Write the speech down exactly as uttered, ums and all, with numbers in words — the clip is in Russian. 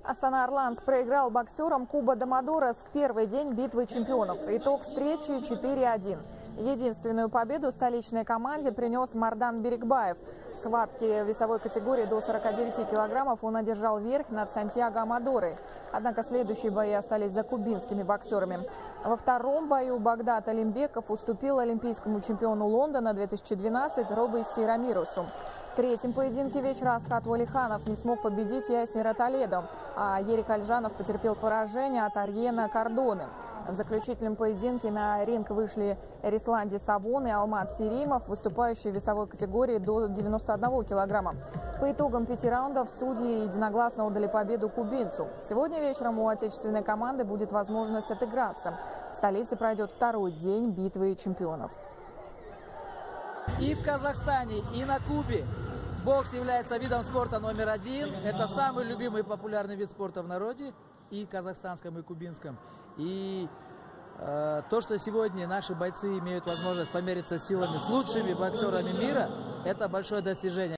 Астана Арланс проиграл боксерам Куба Домодорос в первый день битвы чемпионов. Итог встречи четыре один. Единственную победу столичной команде принес Мардан Берикбаев. В схватке весовой категории до сорока девяти килограммов он одержал верх над Сантьяго Амадорой. Однако следующие бои остались за кубинскими боксерами. Во втором бою Багдад Алимбеков уступил олимпийскому чемпиону Лондона две тысячи двенадцать Робейси Рамиросу. В третьем поединке вечера Асхат Валиханов не смог победить Яснера Толедо, а Ерик Альжанов потерпел поражение от Арьена Кордоны. В заключительном поединке на ринг вышли Эрисланди Савон и Алмат Серимов, выступающие в весовой категории до девяноста одного килограмма. По итогам пяти раундов судьи единогласно отдали победу кубинцу. Сегодня вечером у отечественной команды будет возможность отыграться. В столице пройдет второй день битвы чемпионов. И в Казахстане, и на Кубе бокс является видом спорта номер один. Это самый любимый и популярный вид спорта в народе, и казахстанском, и кубинском. И э, то, что сегодня наши бойцы имеют возможность помериться силами с лучшими боксерами мира, это большое достижение.